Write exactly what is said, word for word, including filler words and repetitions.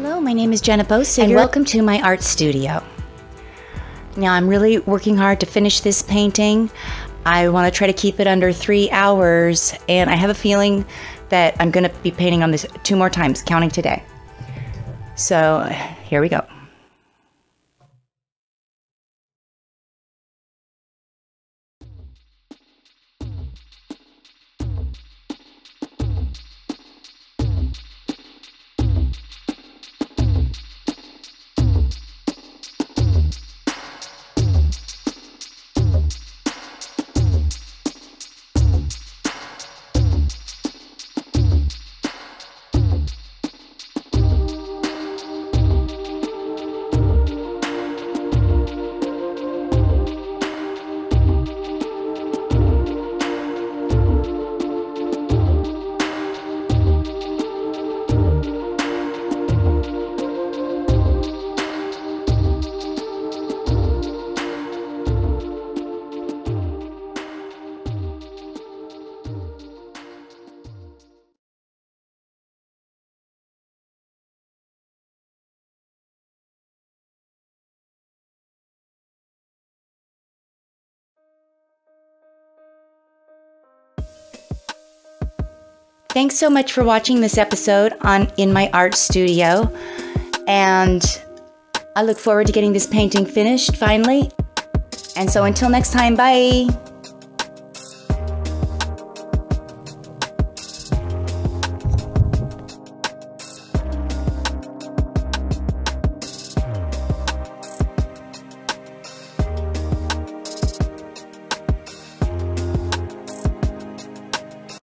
Hello, my name is Jenna Boesiger, and welcome to my art studio. Now, I'm really working hard to finish this painting. I want to try to keep it under three hours, and I have a feeling that I'm going to be painting on this two more times, counting today. So, here we go. Thanks so much for watching this episode on In My Art Studio, and I look forward to getting this painting finished finally. And so until next time, bye!